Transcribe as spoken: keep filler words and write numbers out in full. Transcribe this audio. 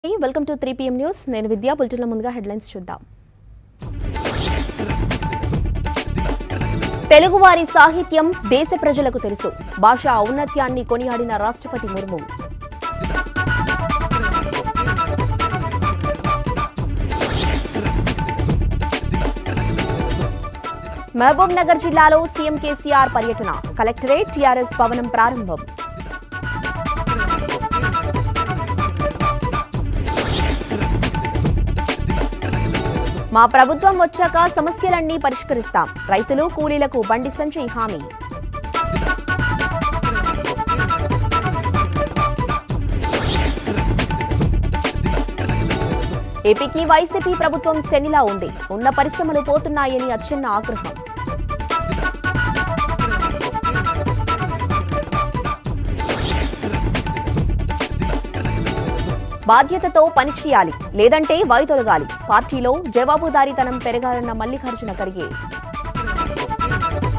Welcome to three PM news. నేను విద్యా. బులెటిన్ల ముందుగా headlines చూద్దాం. తెలుగువారి సాహిత్యం దేశ ప్రజలకు తెలుసు. భాషా ఔన్నత్యాన్ని కొనియాడిన రాష్ట్రపతి ముర్ము. మహబూబ్ నగర్ జిల్లాలో సీఎం కేసీఆర్ పర్యటన. కలెక్టరేట్ టీఆర్ఎస్ భవనం ప్రారంభం. మా ప్రభుత్వం వచ్చాక సమస్యలన్నీ పరిష్కరిస్తాం. రైతులు కూలీలకు బండి సంజయ్ హామీ. ఏపీకి వైసీపీ ప్రభుత్వం శనిలా ఉంది. ఉన్న పరిశ్రమలు పోతున్నాయని అచ్చెన్న ఆగ్రహం. బాధ్యతతో పనిచేయాలి, లేదంటే వైదొలగాలి. పార్టీలో జవాబుదారీతనం పెరగాలన్న మల్లికార్జున ఖర్గే.